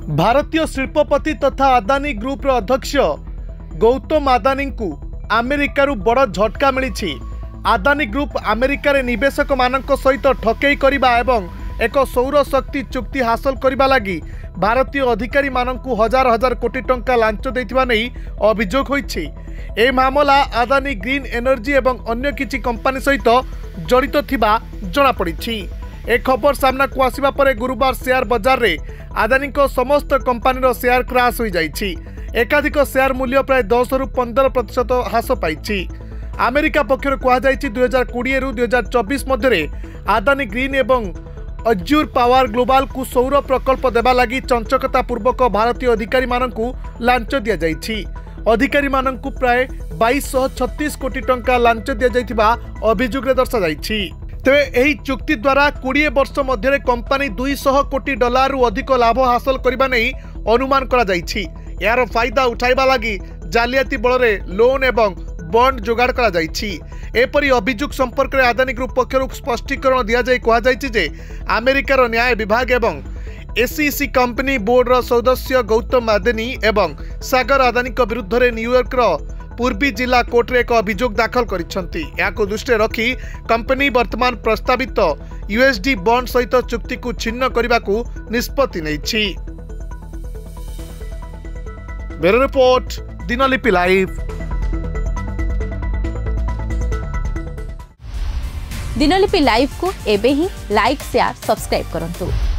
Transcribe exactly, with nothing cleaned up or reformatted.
भारतीय शिल्पपति तथा अदानी ग्रुप अध्यक्ष गौतम अदानी को अमेरिकार बड़ झटका मिली। अदानी ग्रुप अमेरिकार निवेशक मानक सहित ठकई करने एवं एक सौर शक्ति चुक्ति हासिल करने लगी भारतीय अधिकारी मानकु हजार हजार कोटी टंका लांच देथिबा नै अभियोग होइछि। ए मामला अदानी ग्रीन एनर्जी एवं अन्य किछि कंपनी सहित जड़ित थिबा जणा पड़िछि। ए खबर सामना को आसिबा परे गुरुवार शेयर बाजार रे अदानी को समस्त कंपनी शेयर क्रैश हो जाइछि। एकाधिक शेयर मूल्य प्राय दस रु पंद्रह प्रतिशत ह्रास पाइछि। अमेरिका पक्षर कहुई दुई हजार कोड़े रु दुई हजार चौबीस मध्य अदानी ग्रीन एवं अज्यूर पावर ग्लोबल को सौर प्रकल्प देवा लगी चंचकता पूर्वक भारतीय अधिकारी मानकु लांच दिया जाइछि। अधिकारी मानकु प्राय बाईस सौ छत्तीस कोटी टंका लांच दिया जाइथिबा अभियोग दर्शा जाइछि। तेबे एही चुक्ति द्वारा बीस वर्ष मध्य कंपनी दो सौ कोटी डॉलर रु अधिक लाभ हासिल करबा नै अनुमान करा जाइछि। यार फायदा उठाइबा लगी जालियाती बल लोन एवं बॉन्ड जोगाड़ करा जाइछि। एपरी अभियोग संपर्क में अदानी ग्रुप पक्षर स्पष्टीकरण दि जाए कहुई जे अमेरिकार न्याय विभाग एवं एसईसी कंपनी बोर्ड सदस्य गौतम अदानी एवं सागर अदानी विरुद्ध में न्यूयॉर्क पूर्वी जिला कोर्ट रे एक अभियोग दाखल करिसेंती। याको दृष्टि रखी कंपनी वर्तमान प्रस्तावित यूएसडी बॉन्ड सहित चुक्ति को छिन्न करने को निष्पत्ति नेछि। Bureau report Dinalipi live. Dinalipi live को एबे ही लाइक शेयर सब्सक्राइब करंतु।